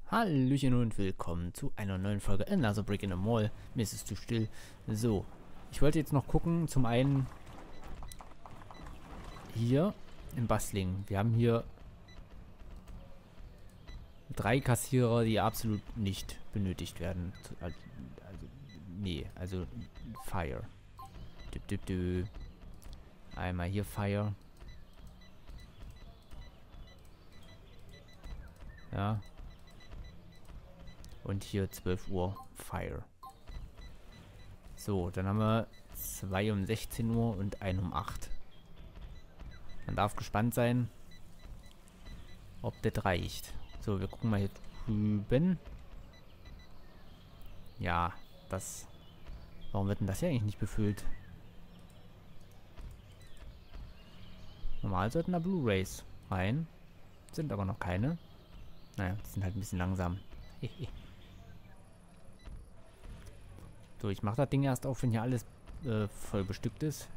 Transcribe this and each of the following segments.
Hallöchen und willkommen zu einer neuen Folge Another Brick in the Mall. Mir ist es zu still. So, ich wollte jetzt noch gucken, zum einen hier in Basling. Wir haben hier 3 Kassierer, die absolut nicht benötigt werden. Also Fire. Einmal hier Fire. Ja. Und hier 12 Uhr Fire. So, dann haben wir 2 um 16 Uhr und 1 um 8. Man darf gespannt sein, ob das reicht. So, wir gucken mal hier drüben. Ja, das... Warum wird denn das hier eigentlich nicht befüllt? Normal sollten da Blu-Rays rein. Sind aber noch keine. Naja, die sind halt ein bisschen langsam. So, ich mache das Ding erst auf, wenn hier alles voll bestückt ist.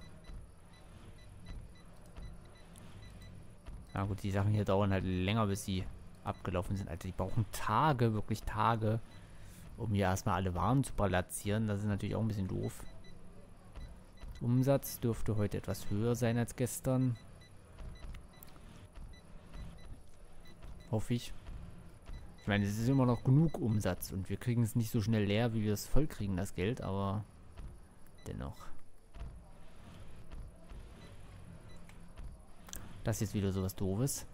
Na gut, die Sachen hier dauern halt länger, bis sie abgelaufen sind. Also die brauchen Tage, wirklich Tage, um hier erstmal alle Waren zu balancieren. Das ist natürlich auch ein bisschen doof. Umsatz dürfte heute etwas höher sein als gestern. Hoffe ich. Ich meine, es ist immer noch genug Umsatz und wir kriegen es nicht so schnell leer, wie wir es voll kriegen, das Geld, aber dennoch. Das ist jetzt wieder sowas Doofes.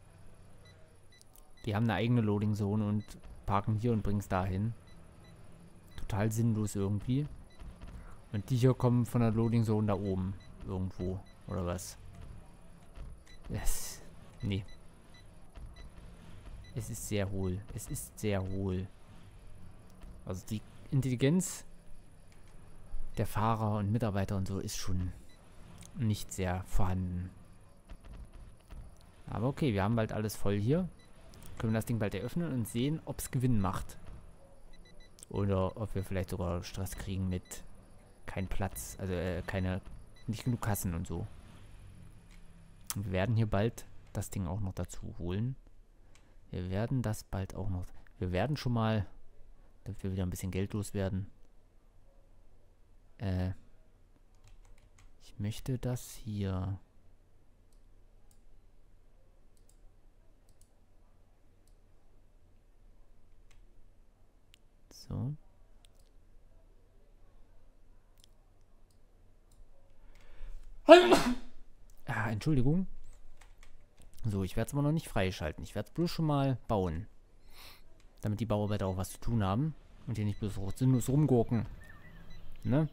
Die haben eine eigene Loading Zone und parken hier und bringen es dahin. Total sinnlos irgendwie. Und die hier kommen von der Loading Zone da oben. Irgendwo. Oder was? Yes. Nee. Es ist sehr hohl. Es ist sehr hohl. Also die Intelligenz der Fahrer und Mitarbeiter und so ist schon nicht sehr vorhanden. Aber okay, wir haben bald alles voll hier. Können wir das Ding bald eröffnen und sehen, ob es Gewinn macht. Oder ob wir vielleicht sogar Stress kriegen mit kein Platz. Also nicht genug Kassen und so. Und wir werden hier bald das Ding auch noch dazu holen. Wir werden das bald auch noch... Wir werden schon mal, damit wir wieder ein bisschen Geld loswerden. Ich möchte das hier... So. Ah, Entschuldigung. So, ich werde es aber noch nicht freischalten. Ich werde es bloß schon mal bauen. Damit die Bauarbeiter auch was zu tun haben. Und hier nicht bloß sinnlos rumgurken. Ne?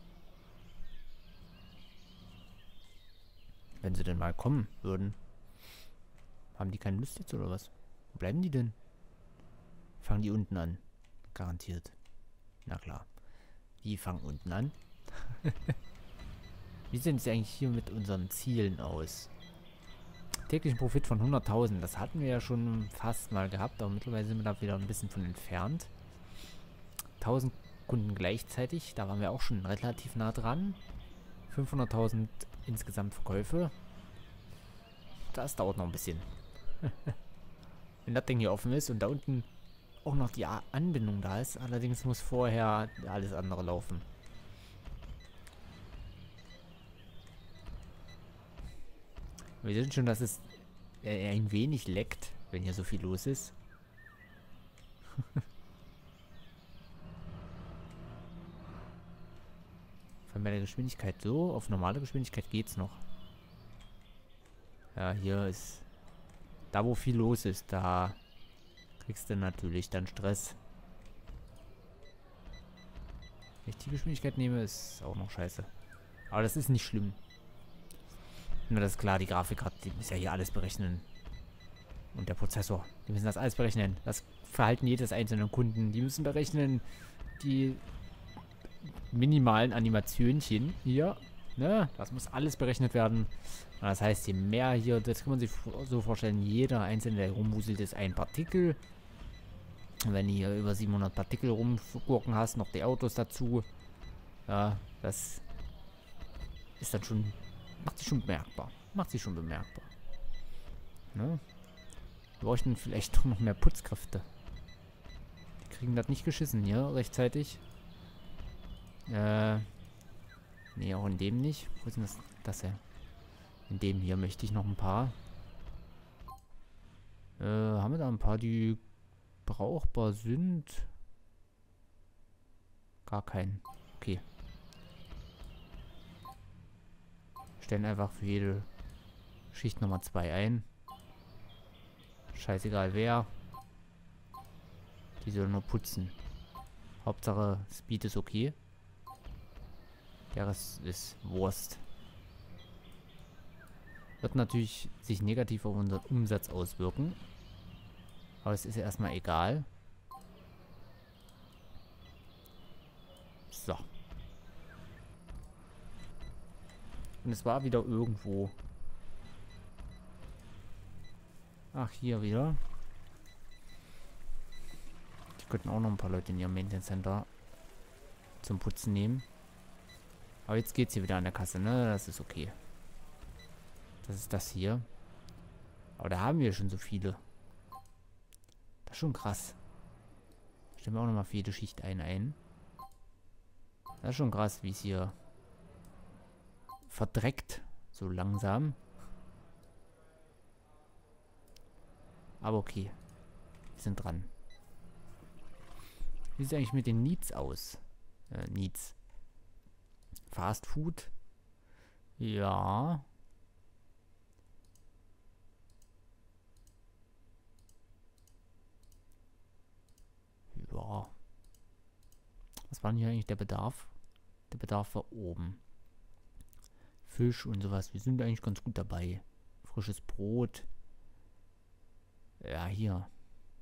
Wenn sie denn mal kommen würden. Haben die keine Lust jetzt oder was? Wo bleiben die denn? Fangen die unten an. Garantiert. Na klar. Die fangen unten an. Wie sehen es eigentlich hier mit unseren Zielen aus? Täglichen Profit von 100.000. Das hatten wir ja schon fast mal gehabt, aber mittlerweile sind wir da wieder ein bisschen von entfernt. 1000 Kunden gleichzeitig. Da waren wir auch schon relativ nah dran. 500.000 insgesamt Verkäufe. Das dauert noch ein bisschen. Wenn das Ding hier offen ist und da unten auch noch die Anbindung da ist. Allerdings muss vorher alles andere laufen. Wir sehen schon, dass es ein wenig leckt, wenn hier so viel los ist. Von meiner Geschwindigkeit so, auf normale Geschwindigkeit geht's noch. Ja, hier ist... Da, wo viel los ist, da kriegst du natürlich dann Stress. Wenn ich die Geschwindigkeit nehme, ist auch noch scheiße. Aber das ist nicht schlimm. Nur das ist klar, die Grafik hat, die muss ja hier alles berechnen. Und der Prozessor, die müssen das alles berechnen. Das Verhalten jedes einzelnen Kunden. Die müssen berechnen die minimalen Animationchen hier. Ne? Das muss alles berechnet werden. Und das heißt, je mehr hier, das kann man sich so vorstellen, jeder einzelne, der rumwuselt, ist ein Partikel. Und wenn du hier über 700 Partikel rumgurken hast, noch die Autos dazu. Ja, das ist dann schon... Macht sich schon bemerkbar. Macht sich schon bemerkbar. Ne? Wir bräuchten vielleicht doch noch mehr Putzkräfte. kriegen das nicht geschissen hier rechtzeitig. Nee, auch in dem nicht. Wo ist denn das her? In dem hier möchte ich noch ein paar. Haben wir da ein paar, die brauchbar sind? Gar keinen. Okay. Stellen einfach für jede Schicht Nummer 2 ein. Scheißegal wer. Die sollen nur putzen. Hauptsache Speed ist okay. Der Rest ist Wurst. Wird natürlich sich negativ auf unseren Umsatz auswirken. Aber es ist ja erstmal egal. So. Und es war wieder irgendwo. Ach, hier wieder. Die könnten auch noch ein paar Leute in ihrem Maintenance Center zum Putzen nehmen. Aber jetzt geht's hier wieder an der Kasse, ne? Das ist okay. Das ist das hier. Aber da haben wir schon so viele. Das ist schon krass. Stellen wir auch nochmal für jede Schicht ein. Das ist schon krass, wie es hier verdreckt. So langsam. Aber okay. Wir sind dran. Wie sieht es eigentlich mit den Needs aus? Needs. Fast Food. Ja. Ja. Was war denn hier eigentlich der Bedarf? Der Bedarf war oben. Fisch und sowas. Wir sind eigentlich ganz gut dabei. Frisches Brot. Ja, hier.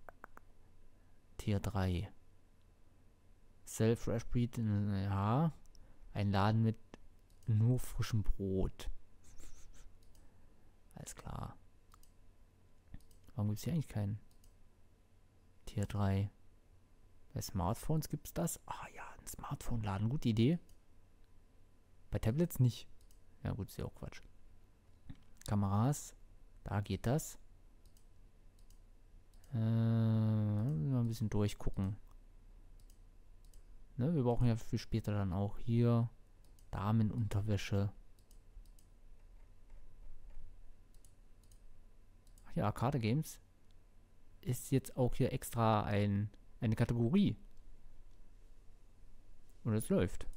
Tier 3. Self-Fresh Breed. Ja. Ein Laden mit nur frischem Brot. Alles klar. Warum gibt es hier eigentlich keinen? Tier 3. Bei Smartphones gibt es das? Ah ja, ein Smartphone-Laden. Gute Idee. Bei Tablets nicht. Ja gut, ist ja auch Quatsch. Kameras. Da geht das. Mal ein bisschen durchgucken. Ne, wir brauchen ja für später dann auch hier Damenunterwäsche. Ach ja, Arcade Games ist jetzt auch hier extra eine Kategorie. Und es läuft.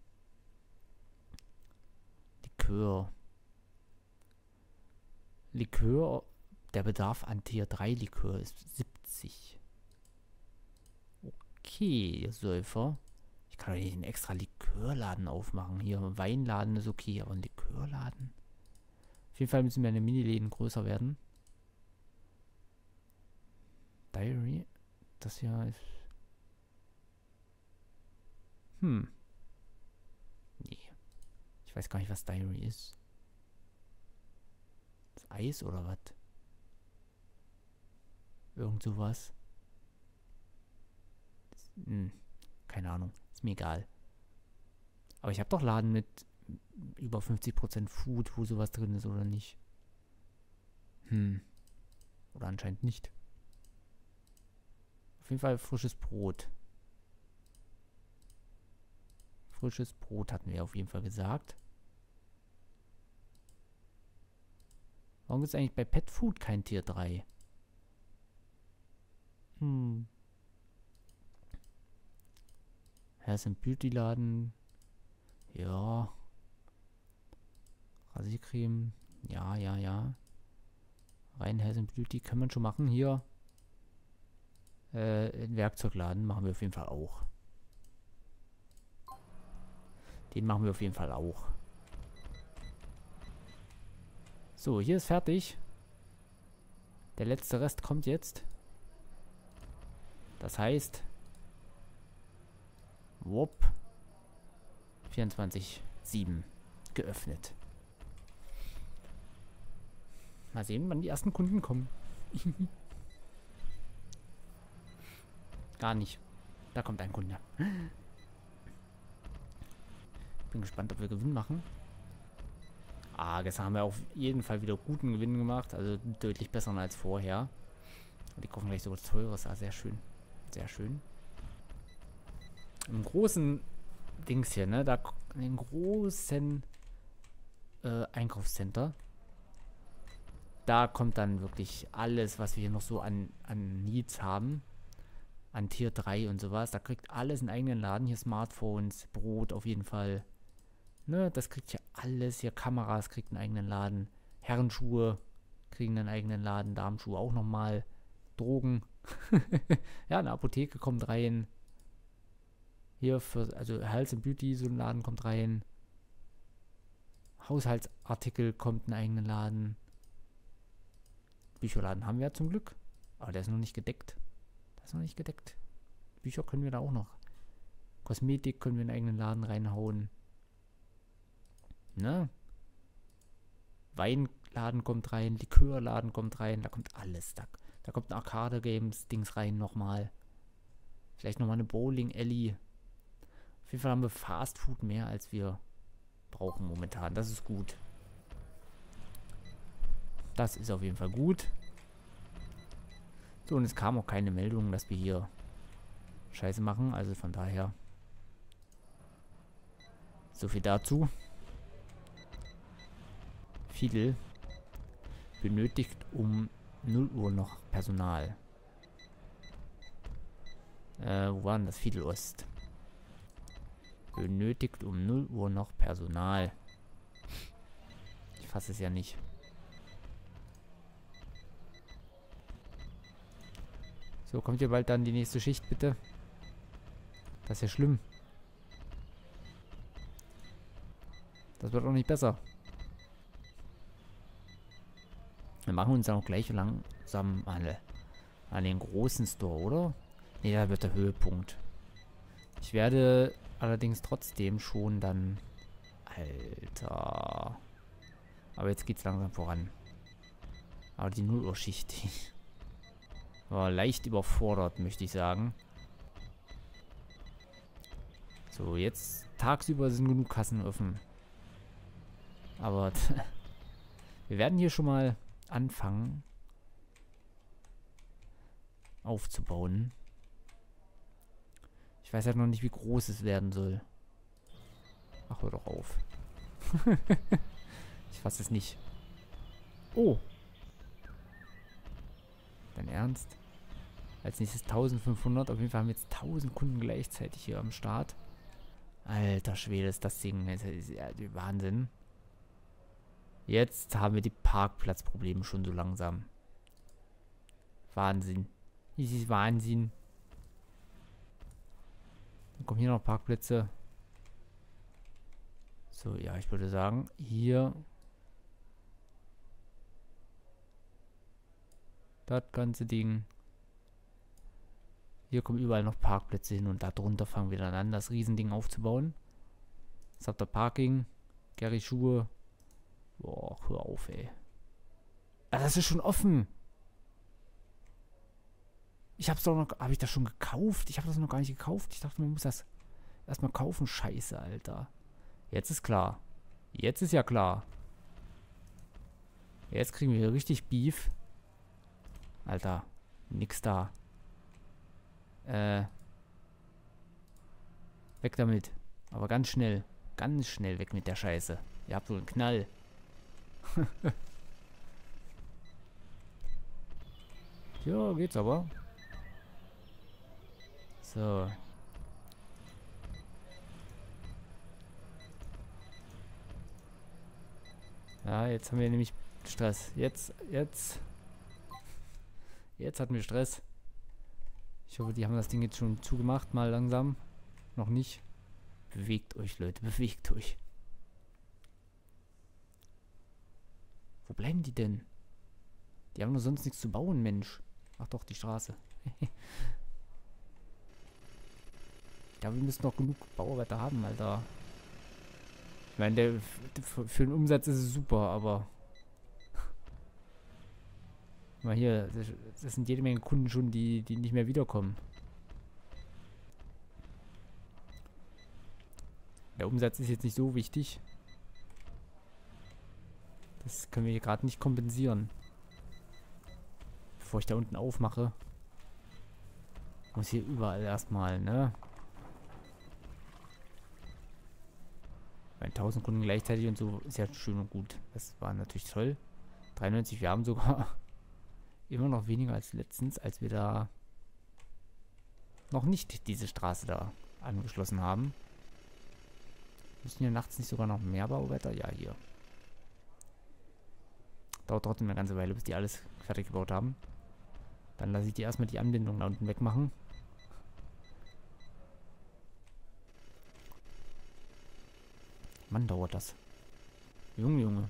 Likör. Der Bedarf an Tier 3 Likör ist 70. Okay, ihr Säufer. Ich kann doch nicht einen extra Likörladen aufmachen. Hier, ein Weinladen ist okay, aber ein Likörladen? Auf jeden Fall müssen meine Miniläden größer werden. Diary. Das hier ist... Nee. Ich weiß gar nicht, was Diary ist. Das Eis oder was? Irgend sowas. Keine Ahnung. Ist mir egal. Aber ich habe doch Laden mit über 50% Food, wo sowas drin ist, oder nicht? Oder anscheinend nicht. Auf jeden Fall frisches Brot. Frisches Brot hatten wir auf jeden Fall gesagt. Warum gibt es eigentlich bei Pet Food kein Tier 3? Health and Beauty Laden. Ja. Rasiercreme. Ja. Rein Health and Beauty kann man schon machen. Hier. Den Werkzeugladen machen wir auf jeden Fall auch. Den machen wir auf jeden Fall auch. So, hier ist fertig. Der letzte Rest kommt jetzt. Das heißt... Wupp. 24/7 geöffnet. Mal sehen, wann die ersten Kunden kommen. Gar nicht. Da kommt ein Kunde. Bin gespannt, ob wir Gewinn machen. Gestern haben wir auf jeden Fall wieder guten Gewinn gemacht. Also deutlich besser als vorher. Und die kaufen gleich so was Teures. Sehr schön. Sehr schön. Im großen Dings hier, ne? Da in den großen Einkaufscenter. Da kommt dann wirklich alles, was wir hier noch so an Needs haben. An Tier 3 und sowas. Da kriegt alles einen eigenen Laden. Hier Smartphones, Brot auf jeden Fall. Ne, das kriegt hier alles. Hier Kameras kriegt einen eigenen Laden. Herrenschuhe kriegen einen eigenen Laden. Damenschuhe auch nochmal. Drogen. Ja, eine Apotheke kommt rein. Hier für, also Health and Beauty, so ein Laden kommt rein. Haushaltsartikel kommt einen eigenen Laden. Bücherladen haben wir ja zum Glück. Aber der ist noch nicht gedeckt. Das ist noch nicht gedeckt. Bücher können wir da auch noch. Kosmetik können wir in einen eigenen Laden reinhauen. Ne? Weinladen kommt rein, Likörladen kommt rein, da kommt alles. Da kommt ein Arcade-Games-Dings rein nochmal. Vielleicht nochmal eine Bowling-Alley. Auf jeden Fall haben wir Fast Food mehr, als wir brauchen momentan. Das ist gut. Das ist auf jeden Fall gut. So, und es kam auch keine Meldung, dass wir hier Scheiße machen. Also von daher. So viel dazu. Fiedel benötigt um 0 Uhr noch Personal. Wo war denn das? Fiedel Ost. Benötigt um 0 Uhr noch Personal. Ich fasse es ja nicht. So, kommt hier bald dann die nächste Schicht, bitte? Das ist ja schlimm. Das wird auch nicht besser. Wir machen uns dann auch gleich langsam an den großen Store, oder? Ne, da wird der Höhepunkt. Ich werde allerdings trotzdem schon dann... Alter. Aber jetzt geht's langsam voran. Aber die 0 Uhr Schicht, die war leicht überfordert, möchte ich sagen. So, jetzt tagsüber sind genug Kassen offen. Aber wir werden hier schon mal anfangen aufzubauen. Ich weiß halt noch nicht, wie groß es werden soll. Ach, hör doch auf. Ich fasse es nicht. Oh. Dein Ernst? Als nächstes 1500. Auf jeden Fall haben wir jetzt 1000 Kunden gleichzeitig hier am Start. Alter Schwede, ist das Ding. Das ist ja Wahnsinn. Jetzt haben wir die Parkplatzprobleme schon so langsam. Wahnsinn. Das ist Wahnsinn. Dann kommen hier noch Parkplätze. So, ja, ich würde sagen, hier das ganze Ding. Hier kommen überall noch Parkplätze hin und darunter fangen wir dann an, das Riesending aufzubauen. Jetzt habt ihr Parking, Gary Schuhe. Boah, hör auf, ey. Ah, das ist schon offen. Ich hab's doch noch... Habe ich das schon gekauft? Ich habe das noch gar nicht gekauft. Ich dachte, man muss das erstmal kaufen. Scheiße, Alter. Jetzt ist klar. Jetzt ist ja klar. Jetzt kriegen wir hier richtig Beef. Alter, nix da. Weg damit. Aber ganz schnell. Ganz schnell weg mit der Scheiße. Ihr habt wohl einen Knall. Ja, geht's aber. So. Ja, jetzt haben wir nämlich Stress. Jetzt hatten wir Stress. Ich hoffe, die haben das Ding jetzt schon zugemacht, mal langsam. Noch nicht. Bewegt euch, Leute, bewegt euch. Wo bleiben die denn? Die haben doch sonst nichts zu bauen, Mensch. Ach doch, die Straße. Ja, wir müssen noch genug Bauarbeiter haben, Alter. Ich meine, für den Umsatz ist es super, aber... Mal hier, das sind jede Menge Kunden schon, die nicht mehr wiederkommen. Der Umsatz ist jetzt nicht so wichtig. Das können wir hier gerade nicht kompensieren. Bevor ich da unten aufmache, muss hier überall erstmal, ne? 1000 Kunden gleichzeitig und so ist ja schön und gut. Das war natürlich toll. 93, wir haben sogar immer noch weniger als letztens, als wir da noch nicht diese Straße da angeschlossen haben. Müssen hier nachts nicht sogar noch mehr Bauwetter? Ja, hier. Dauert trotzdem eine ganze Weile, bis die alles fertig gebaut haben. Dann lasse ich die erstmal die Anbindung da unten wegmachen. Mann, dauert das. Junge, Junge.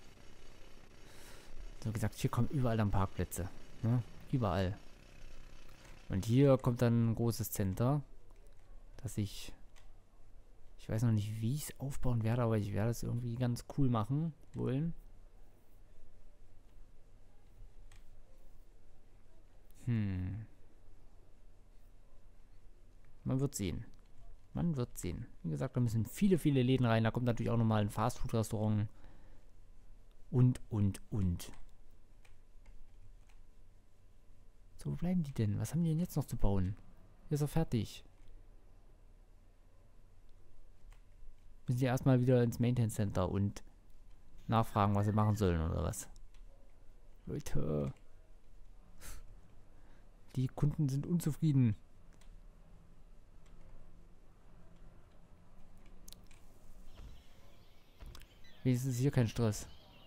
So gesagt, hier kommen überall dann Parkplätze. Ne? Überall. Und hier kommt dann ein großes Center, dass ich weiß noch nicht, wie ich es aufbauen werde, aber ich werde es irgendwie ganz cool machen wollen. Man wird sehen. Man wird sehen. Wie gesagt, da müssen viele, viele Läden rein. Da kommt natürlich auch nochmal ein Fastfood-Restaurant. Und. So, wo bleiben die denn? Was haben die denn jetzt noch zu bauen? Hier ist er fertig. Müssen die erstmal wieder ins Maintenance Center und nachfragen, was sie machen sollen oder was? Leute. Die Kunden sind unzufrieden. Wenigstens ist hier kein Stress.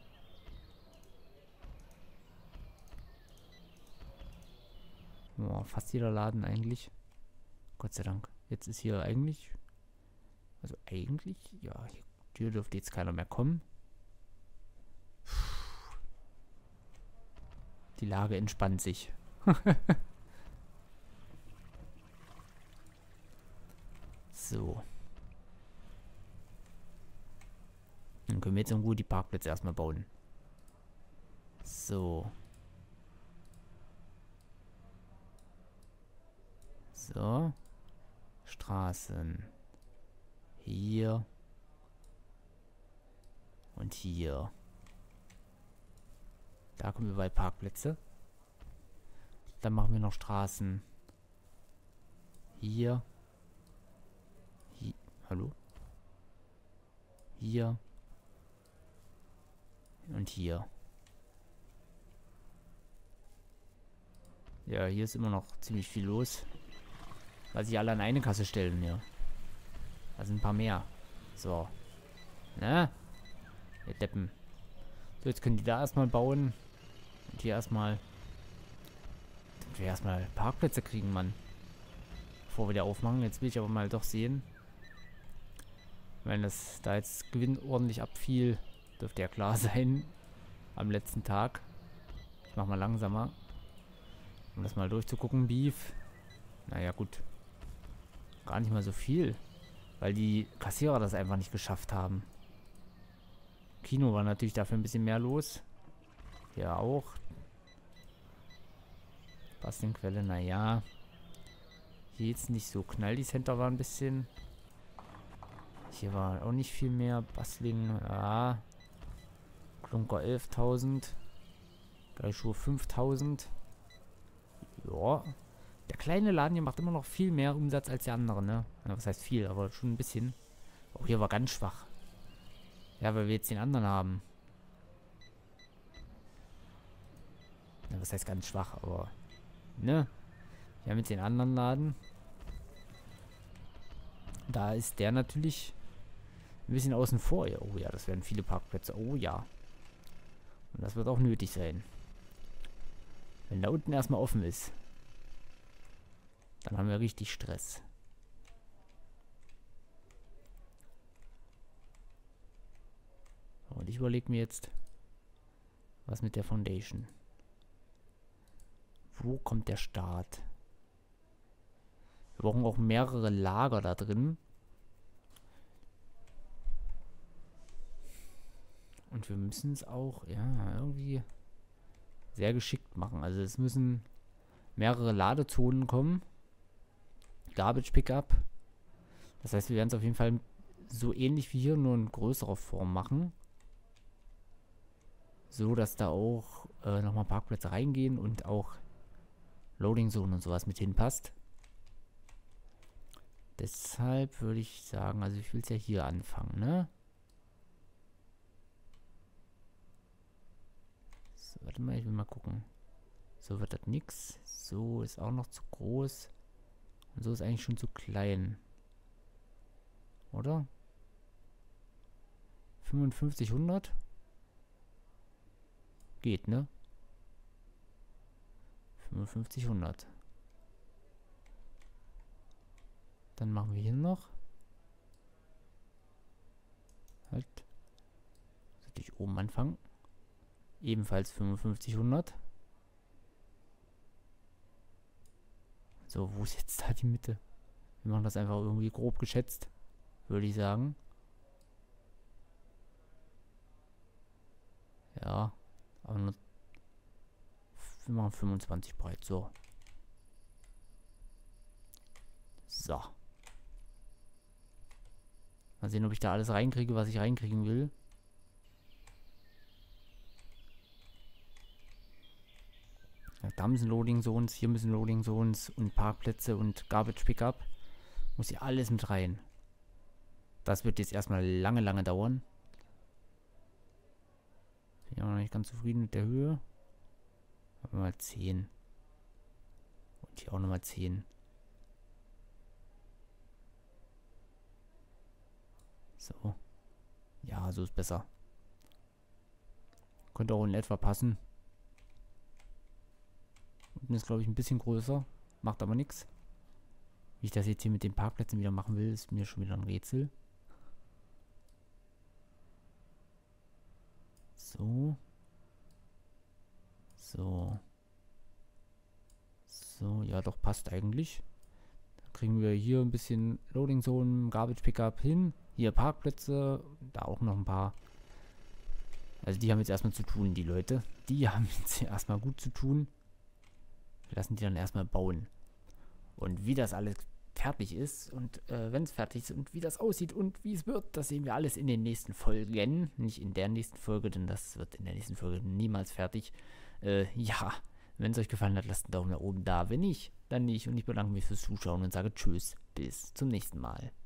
Boah, fast jeder Laden eigentlich. Gott sei Dank. Jetzt ist hier eigentlich... Also eigentlich, ja, hier dürfte jetzt keiner mehr kommen. Die Lage entspannt sich. So. Dann können wir jetzt irgendwo die Parkplätze erstmal bauen. So. So. Straßen. Hier. Und hier. Da kommen überall Parkplätze. Dann machen wir noch Straßen. Hier. Hier. Hallo? Hier. Und hier. Ja, hier ist immer noch ziemlich viel los. Weil sich alle an eine Kasse stellen, ja. Da sind ein paar mehr. So. Ne? Ihr Deppen. So, jetzt können die da erstmal bauen. Und hier erstmal. Damit wir erstmal Parkplätze kriegen, Mann. Bevor wir die aufmachen. Jetzt will ich aber mal doch sehen. Wenn das da jetzt Gewinn ordentlich abfiel, dürfte ja klar sein. Am letzten Tag. Ich mach mal langsamer. Um das mal durchzugucken. Beef. Naja, gut. Gar nicht mal so viel. Weil die Kassierer das einfach nicht geschafft haben. Kino war natürlich dafür ein bisschen mehr los. Hier auch. Bastelquelle, naja. Hier jetzt nicht so. Knall, die Center war ein bisschen. Hier war auch nicht viel mehr. Bastling, ja. Klunker 11.000. Geilschuhe 5.000. Ja. Der kleine Laden hier macht immer noch viel mehr Umsatz als der andere, ne? Ja, was heißt viel, aber schon ein bisschen. Auch hier war ganz schwach. Ja, weil wir jetzt den anderen haben. Ja, was heißt ganz schwach, aber... Ne? Wir haben jetzt den anderen Laden. Da ist der natürlich ein bisschen außen vor. Ja, oh ja, das werden viele Parkplätze. Oh ja. Und das wird auch nötig sein. Wenn da unten erstmal offen ist. Dann haben wir richtig Stress. Und ich überlege mir jetzt, was mit der Foundation. Wo kommt der Start? Wir brauchen auch mehrere Lager da drin. Und wir müssen es auch, ja, irgendwie sehr geschickt machen. Also es müssen mehrere Ladezonen kommen. Garbage Pickup. Das heißt, wir werden es auf jeden Fall so ähnlich wie hier, nur in größerer Form machen. So, dass da auch nochmal Parkplätze reingehen und auch Loading Zone und sowas mit hinpasst. Deshalb würde ich sagen, also ich will es ja hier anfangen, ne? So, warte mal, ich will mal gucken. So wird das nix. So ist auch noch zu groß. Und so ist eigentlich schon zu klein. Oder? 5500? Geht, ne? 5500. Dann machen wir hier noch. Halt. Sollte ich oben anfangen. Ebenfalls 5500. So, wo ist jetzt da die Mitte? Wir machen das einfach irgendwie grob geschätzt, würde ich sagen. Ja, aber nur. Wir machen 25 breit, so. So. Mal sehen, ob ich da alles reinkriege, was ich reinkriegen will. Ja, da müssen Loading Zones, hier müssen Loading Zones und Parkplätze und Garbage Pickup. Muss hier alles mit rein. Das wird jetzt erstmal lange, lange dauern. Bin ja noch nicht ganz zufrieden mit der Höhe. Aber mal 10. Und hier auch nochmal 10. So. Ja, so ist besser. Könnte auch in etwa passen. Unten ist, glaube ich, ein bisschen größer. Macht aber nichts. Wie ich das jetzt hier mit den Parkplätzen wieder machen will, ist mir schon wieder ein Rätsel. So. So. So, ja doch, passt eigentlich. Dann kriegen wir hier ein bisschen Loading Zone, Garbage Pickup hin. Hier Parkplätze, da auch noch ein paar. Also die haben jetzt erstmal zu tun, die Leute. Die haben jetzt erstmal gut zu tun. Wir lassen die dann erstmal bauen. Und wie das alles fertig ist und wenn es fertig ist und wie das aussieht und wie es wird, das sehen wir alles in den nächsten Folgen. Nicht in der nächsten Folge, denn das wird in der nächsten Folge niemals fertig. Ja, wenn es euch gefallen hat, lasst einen Daumen nach oben da. Wenn nicht, dann nicht. Und ich bedanke mich fürs Zuschauen und sage Tschüss. Bis zum nächsten Mal.